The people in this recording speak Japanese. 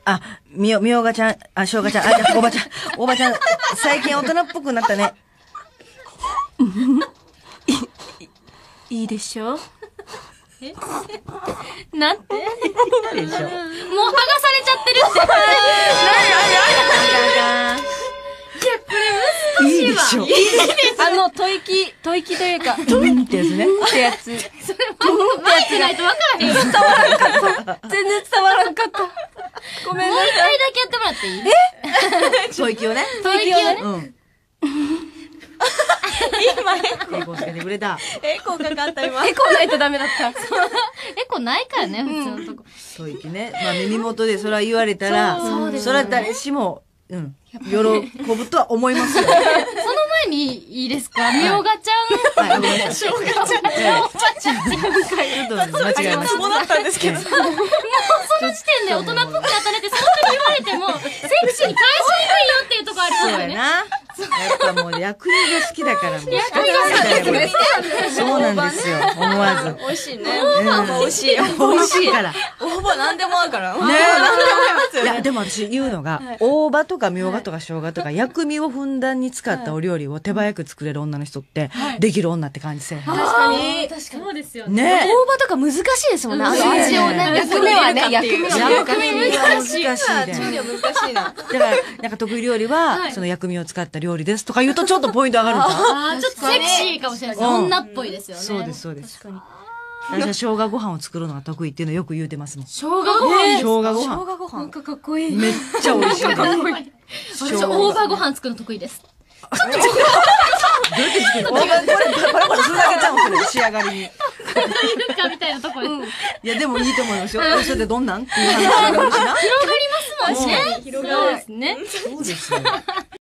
あ、みょうがちゃん、あ、しょうがちゃん、あ、おばちゃん、おばちゃん、最近大人っぽくなったね。 いいでしょう。 なんていいでしょ。 もう剥がされちゃってるって。 いいでしょ。 吐息というか、 トミってやつね。 ってやつ。 それマイクないと分からへんよ。 伝わらんかった。全然伝わらんかった。ごめんなもう一さい。 回だけやってもらっていい？ 吐息をね。 吐息をね。 うん。今、エコーしてくれた。 エコーかかった今。エコーないとダメだった。 エコないからね、普通のとこ。 吐息ね。まあ耳元でそれは言われたら、それは誰しも、喜ぶとは思いますよ。 その前にいいですか？みょうがちゃん。 はい、ごめんなさい。 しょうがちゃん。しょうがちゃん。 ちょっと間違えました。 そうだったんですけど。 もうその時点で大人っぽくなったねってそんなに言われても、セクシーに返しにくいよっていうとこありますよね。 そうやな。やっぱもう薬味が好きだからもう仕方ないんだよ。そうなんですよ。思わず。 美味しいね。 美味しい。美味しいから。 大葉なんでも合うから。 ねえ。いや、でも私言うのが、大葉とかみょうがとか生姜とか薬味をふんだんに使ったお料理を手早く作れる女の人って、できる女って感じせえへん。 確かに。 そうですよね。 ね大葉とか難しいですもんね。味をね。薬味はね、薬味は難しいね。 調理は難しいな。 だから、なんか得意料理は、その薬味を使った料理ですとか言うとちょっとポイント上がるんだ。 ああ、ちょっとセクシーかもしれないです。女っぽいですよね。 そうです、そうです。私は生姜ご飯を作るのが得意っていうのよく言うてますもん。 生姜ご飯。 生姜ご飯。 生姜ご飯。 かっこいい。 めっちゃ美味しい。 私、大葉ご飯作るの得意です。 どうやって作るの？これパラパラするだけちゃうんそれ、仕上がりに。 いるかみたいなところで。 いや、でもいいと思いますよ。それでどんなんっていう話があるしな。 広がりますもんね。 広がる。 そうですね。 そうですよ。